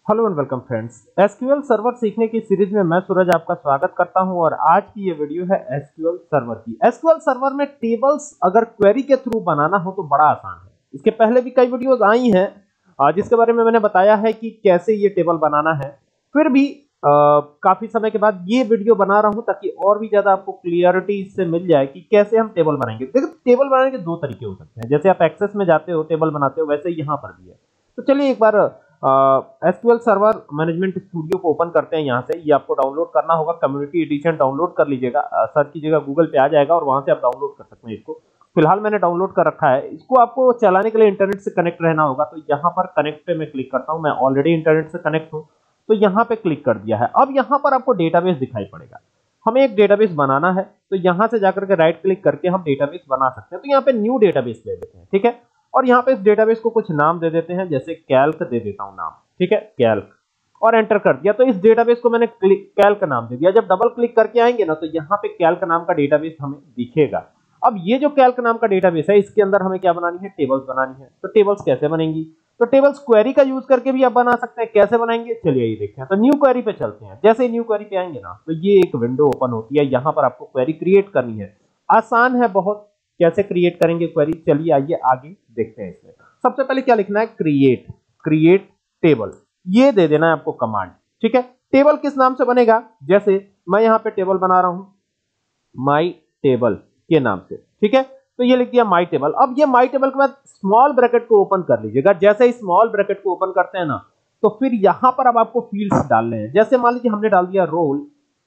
Hello and welcome friends. SQL server सीखने की series में मैं सूरज आपका स्वागत करता हूं और आज की ये वीडियो है एसक्यूएल सर्वर की। एसक्यूएल सर्वर में टेबल्स अगर क्वेरी के थ्रू बनाना हो तो बड़ा आसान है। इसके पहले भी कई वीडियोस आई हैं जिसके बारे में मैंने बताया है कि कैसे ये टेबल बनाना है। फिर भी काफी समय के बाद ये वीडियो बना रहा हूं ताकि और भी ज्यादा आपको क्लियरिटी इससे मिल जाए कि कैसे हम टेबल बनाएंगे। देखो, टेबल बनाने के दो तरीके हो सकते हैं। जैसे आप एक्सेस में जाते हो टेबल बनाते हो, वैसे यहाँ पर भी है। तो चलिए एक बार एसक्यूएल सर्वर मैनेजमेंट स्टूडियो को ओपन करते हैं। यहाँ से ये आपको डाउनलोड करना होगा। कम्युनिटी एडिशन डाउनलोड कर लीजिएगा, सर्च कीजिएगा, गूगल पे आ जाएगा और वहां से आप डाउनलोड कर सकते हैं इसको। फिलहाल मैंने डाउनलोड कर रखा है। इसको आपको चलाने के लिए इंटरनेट से कनेक्ट रहना होगा। तो यहाँ पर कनेक्ट पे मैं क्लिक करता हूँ। मैं ऑलरेडी इंटरनेट से कनेक्ट हूँ तो यहाँ पे क्लिक कर दिया है। अब यहाँ पर आपको डेटाबेस दिखाई पड़ेगा। हमें एक डेटाबेस बनाना है तो यहाँ से जाकर के राइट क्लिक करके हम डेटाबेस बना सकते हैं। तो यहाँ पे न्यू डेटाबेस ले लेते हैं, ठीक है। और यहाँ पे इस डेटाबेस को कुछ नाम दे देते हैं, जैसे कैल्क दे देता हूँ नाम, ठीक है, कैल्क, और एंटर कर दिया। तो इस डेटाबेस को मैंने कैल्क नाम दे दिया। जब डबल क्लिक करके आएंगे ना तो यहाँ पे कैल्क नाम का डेटाबेस हमें दिखेगा। अब ये जो कैल्क नाम का डेटाबेस है इसके अंदर हमें क्या बनानी है, टेबल्स बनानी है। तो टेबल्स कैसे बनेंगी, तो टेबल्स क्वेरी का यूज करके भी आप बना सकते हैं। कैसे बनाएंगे चलिए ये देखते हैं। तो न्यू क्वेरी पे चलते हैं। जैसे न्यू क्वेरी पे आएंगे ना तो ये एक विंडो ओपन होती है। यहाँ पर आपको क्वेरी क्रिएट करनी है। आसान है बहुत। कैसे क्रिएट करेंगे क्वेरी, चलिए आइए आगे देखते हैं। इसमें सबसे पहले क्या लिखना है, क्रिएट टेबल, ये दे देना है आपको कमांड, ठीक है। टेबल किस नाम से बनेगा, जैसे मैं यहाँ पे टेबल बना रहा हूं माई टेबल के नाम से, ठीक है। तो ये लिख दिया माई टेबल। अब ये माई टेबल के बाद स्मॉल ब्रैकेट को ओपन कर लीजिएगा। जैसे ही स्मॉल ब्रैकेट को ओपन करते हैं ना तो फिर यहां पर अब आपको फील्ड्स डालने हैं। जैसे मान लीजिए हमने डाल दिया रोल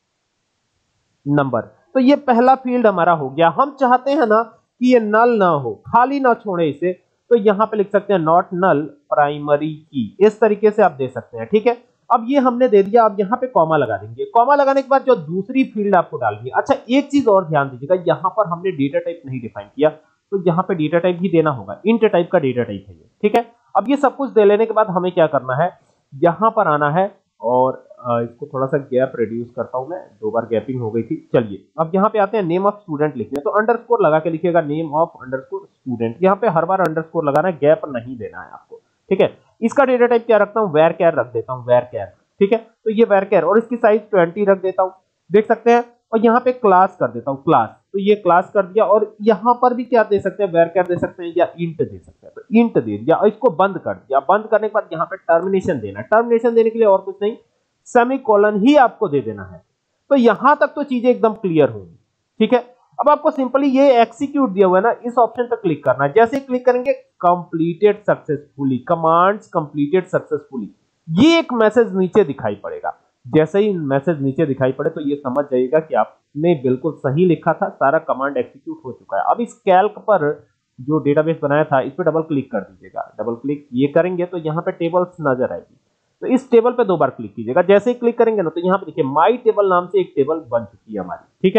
नंबर, तो ये पहला फील्ड हमारा हो गया। हम चाहते हैं ना कि ये नल ना हो, खाली ना छोड़े इसे, तो यहां पे लिख सकते हैं नॉट नल प्राइमरी की। इस तरीके से आप दे सकते हैं, ठीक है। अब ये हमने दे दिया। अब यहाँ पे कॉमा लगा देंगे। कॉमा लगाने के बाद जो दूसरी फील्ड आपको डालनी है। अच्छा, एक चीज और ध्यान दीजिएगा, यहाँ पर हमने डेटा टाइप नहीं डिफाइन किया तो यहाँ पे डेटा टाइप ही देना होगा। इंट टाइप का डेटा टाइप है ये, ठीक है। अब ये सब कुछ दे लेने के बाद हमें क्या करना है, यहाँ पर आना है और इसको थोड़ा सा गैप रिड्यूस करता हूं मैं, 2 बार गैपिंग हो गई थी। चलिए अब यहाँ पे आते हैं। नेम ऑफ स्टूडेंट लिखने, तो अंडरस्कोर लगा के लिखिएगा नेम ऑफ अंडरस्कोर स्टूडेंट। यहाँ पे हर बार अंडरस्कोर लगाना है, गैप नहीं देना है आपको, ठीक है। इसका डेटा टाइप क्या रखता हूँ, वेर कैर रख देता हूँ, वेर कैर, ठीक है। तो ये वेर कैर और इसकी साइज 20 रख देता हूँ, देख सकते हैं। और यहाँ पे क्लास कर देता हूँ, क्लास, तो ये क्लास कर दिया। और यहाँ पर भी क्या दे सकते हैं, वेर कैर दे सकते हैं या इंट दे सकते हैं। तो इंट दे दिया और इसको बंद कर दिया। बंद करने के बाद यहाँ पे टर्मिनेशन देना है। टर्मिनेशन देने के लिए और कुछ नहीं, सेमीकोलन ही आपको दे देना है। तो यहां तक तो चीजें एकदम क्लियर होंगी, ठीक है। अब आपको सिंपली ये एग्जीक्यूट दिया हुआ है ना, इस ऑप्शन पर क्लिक करना है। जैसे ही क्लिक करेंगे completed successfully, commands completed successfully, ये एक मैसेज नीचे दिखाई पड़ेगा। जैसे ही मैसेज नीचे दिखाई पड़े तो ये समझ जाइएगा कि आपने बिल्कुल सही लिखा था, सारा कमांड एग्जीक्यूट हो चुका है। अब इस कैल्क पर जो डेटाबेस बनाया था इस पर डबल क्लिक कर दीजिएगा। डबल क्लिक ये करेंगे तो यहाँ पे टेबल्स नजर आएगी। तो इस टेबल पे 2 बार क्लिक कीजिएगा। जैसे ही क्लिक करेंगे ना तो यहाँ पे देखिए माई टेबल नाम से एक टेबल बन चुकी है हमारी, ठीक है।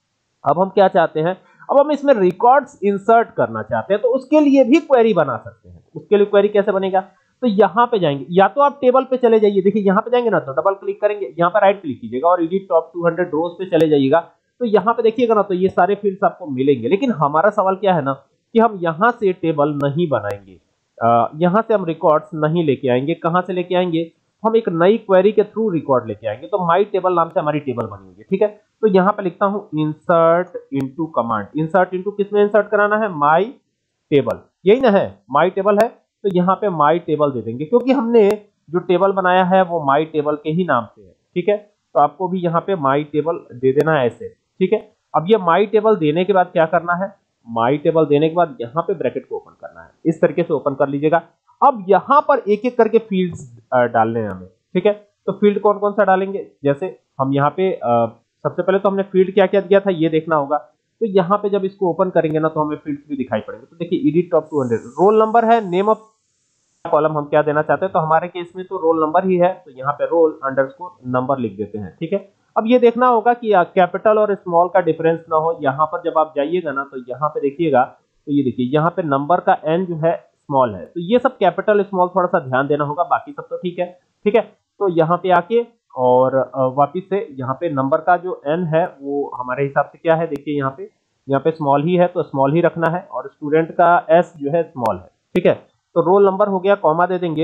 अब हम क्या चाहते हैं, अब हम इसमें रिकॉर्ड्स इंसर्ट करना चाहते हैं। तो उसके लिए भी क्वेरी बना सकते हैं। उसके लिए क्वेरी कैसे बनेगा, तो यहाँ पे जाएंगे, या तो आप टेबल पे चले जाइए। देखिए यहाँ पे जाएंगे ना तो डबल क्लिक करेंगे, यहाँ पे राइट क्लिक कीजिएगा और एडिट टॉप 200 रोज पे चले जाइएगा। तो यहाँ पे देखिएगा ना तो ये सारे फील्ड्स आपको मिलेंगे। लेकिन हमारा सवाल क्या है ना कि हम यहाँ से टेबल नहीं बनाएंगे, यहाँ से हम रिकॉर्ड्स नहीं लेके आएंगे। कहाँ से लेके आएंगे, हम एक नई क्वेरी के थ्रू रिकॉर्ड लेके आएंगे। तो माई टेबल नाम से हमारी टेबल बनी हुई है, ठीक है। तो यहाँ पे लिखता हूँ insert into command. Insert into किसमें इंसर्ट कराना है, माई टेबल, यही ना है, माई टेबल है। तो यहाँ पे माई टेबल दे देंगे क्योंकि हमने जो टेबल बनाया है वो माई टेबल के ही नाम से है, ठीक है। तो आपको भी यहाँ पे माई टेबल दे देना है ऐसे, ठीक है। अब ये माई टेबल देने के बाद क्या करना है, माई टेबल देने के बाद यहाँ पे ब्रैकेट को ओपन करना है। इस तरीके से ओपन कर लीजिएगा। अब यहाँ पर एक एक करके फील्ड्स डालने हैं हमें, ठीक है। तो फील्ड कौन कौन सा डालेंगे, जैसे हम यहाँ पे सबसे पहले तो हमने फील्ड क्या क्या दिया था ये देखना होगा। तो यहाँ पे जब इसको ओपन करेंगे ना तो हमें फील्ड्स भी दिखाई पड़ेंगे। तो देखिए एडिट टॉप 200, रोल नंबर है, नेम ऑफ कॉलम हम क्या देना चाहते हैं। तो हमारे केस में तो रोल नंबर ही है, तो यहाँ पे रोल अंडरस्कोर नंबर लिख देते हैं, ठीक है। अब ये देखना होगा कि कैपिटल और स्मॉल का डिफरेंस ना हो। यहाँ पर जब आप जाइएगा ना तो यहाँ पे देखिएगा, तो ये देखिए यहाँ पे नंबर का एन जो है स्मॉल है। तो ये सब कैपिटल स्मॉल थोड़ा सा ध्यान देना होगा, बाकी सब तो ठीक है, ठीक है। तो यहाँ पे आके और वापिस से यहाँ पे नंबर का जो एन है वो हमारे हिसाब से क्या है, देखिए यहाँ पे स्मॉल ही है तो स्मॉल ही रखना है। और स्टूडेंट का एस जो है स्मॉल है, ठीक है। तो रोल नंबर हो गया, कॉमा दे देंगे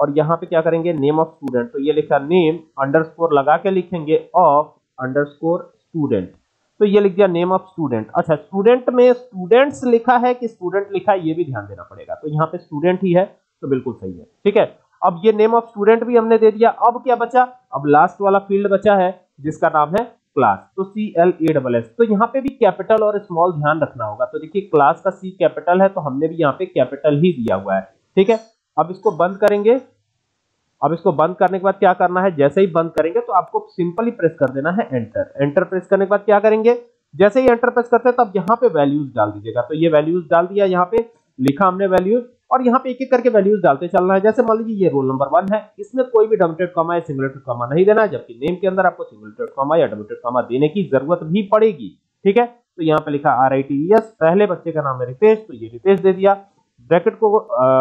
और यहाँ पे क्या करेंगे, नेम ऑफ स्टूडेंट, तो ये लिखा नेम अंडरस्कोर लगा के लिखेंगे ऑफ अंडरस्कोर स्टूडेंट, तो ये लिख दिया नेम ऑफ स्टूडेंट। अच्छा, स्टूडेंट में स्टूडेंट्स लिखा है कि स्टूडेंट लिखा है ये भी ध्यान देना पड़ेगा, तो यहाँ पे स्टूडेंट ही है तो बिल्कुल सही है। ठीक है, अब ये नेम ऑफ स्टूडेंट भी हमने दे दिया। अब क्या बचा, अब लास्ट वाला फील्ड बचा है जिसका नाम है क्लास, तो CLASS, तो यहाँ पे भी कैपिटल और स्मॉल ध्यान रखना होगा। तो देखिए क्लास का C कैपिटल है तो हमने भी यहाँ पे कैपिटल ही दिया हुआ है। ठीक है, अब इसको बंद करेंगे। अब इसको बंद करने के बाद क्या करना है, जैसे ही बंद करेंगे तो आपको सिंपली प्रेस कर देना है एंटर। एंटर प्रेस करने के बाद क्या करेंगे, जैसे ही एंटर प्रेस करते हैं तब यहाँ पे वैल्यूज डाल दीजिएगा। तो ये वैल्यूज डाल दिया, यहाँ पे लिखा हमने वैल्यूज, और यहाँ पे एक एक करके वैल्यूज डालते चलना है। जैसे मान लीजिए ये रोल नंबर 1 है, इसमें कोई भी डबल कॉमा या सिंगल कॉमा नहीं देना है, जबकि नेम के अंदर आपको सिंगल कॉमा या डबल कॉमा देने की जरूरत भी पड़ेगी। ठीक है, तो यहाँ पे लिखा RITES, पहले बच्चे का नाम है रितेश, तो ये रितेश दे दिया। ब्रैकेट को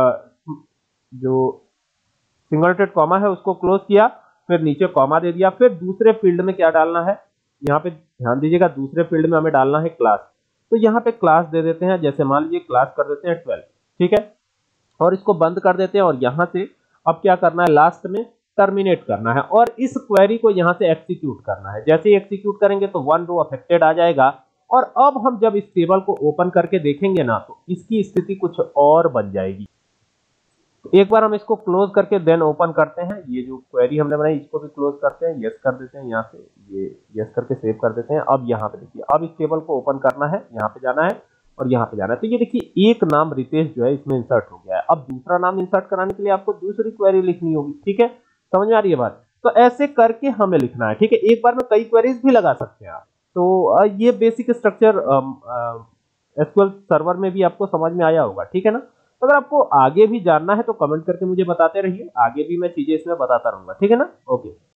जो सिंगल कॉमा है उसको क्लोज किया, फिर नीचे कॉमा दे दिया। फिर दूसरे फील्ड में क्या डालना है, यहाँ पे ध्यान दीजिएगा, दूसरे फील्ड में हमें डालना है क्लास, तो यहाँ पे क्लास दे देते हैं, जैसे मान लीजिए क्लास कर देते हैं 12। ठीक है, और इसको बंद कर देते हैं, और यहाँ से अब क्या करना है, लास्ट में टर्मिनेट करना है और इस क्वेरी को यहाँ से एग्जीक्यूट करना है। जैसे ही एग्जीक्यूट करेंगे तो 1 रो अफेक्टेड आ जाएगा, और अब हम जब इस टेबल को ओपन करके देखेंगे ना तो इसकी स्थिति कुछ और बन जाएगी। एक बार हम इसको क्लोज करके देन ओपन करते हैं। ये जो क्वेरी हमने बनाई इसको भी क्लोज करते हैं, यस कर देते हैं, यहाँ से ये यस करके सेव कर देते हैं। अब यहाँ पे देखिए, अब इस टेबल को ओपन करना है, यहाँ पे जाना है और यहाँ पे जाना है। तो ये देखिए एक नाम रितेश जो है इसमें इंसर्ट हो गया है। अब दूसरा नाम इंसर्ट कराने के लिए आपको दूसरी क्वेरी लिखनी होगी। ठीक है, समझ में आ रही है बात, तो ऐसे करके हमें लिखना है। ठीक है, एक बार में कई क्वेरीज भी लगा सकते हैं आप। तो ये बेसिक स्ट्रक्चर एसक्यूएल सर्वर में भी आपको समझ में आया होगा। ठीक है ना, तो अगर आपको आगे भी जानना है तो कमेंट करके मुझे बताते रहिए, आगे भी मैं चीजें इसमें बताता रहूंगा। ठीक है ना, ओके।